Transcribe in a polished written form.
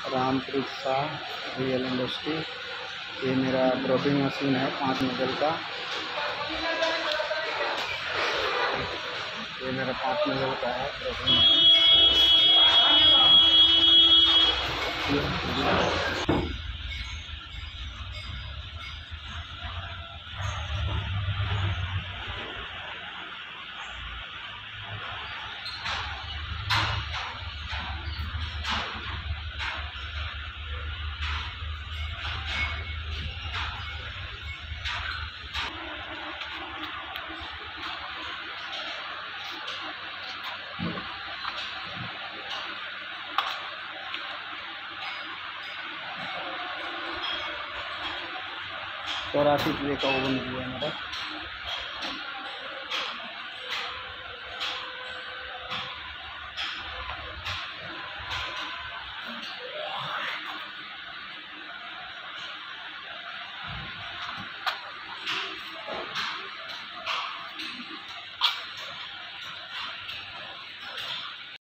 Rampreet Shah real industry. ये मेरा protein machine है 5 नीडल का। ये मेरा 5 नीडल का है प्रोटीन मशीन। ₹84 का ओवन भी है मेरा।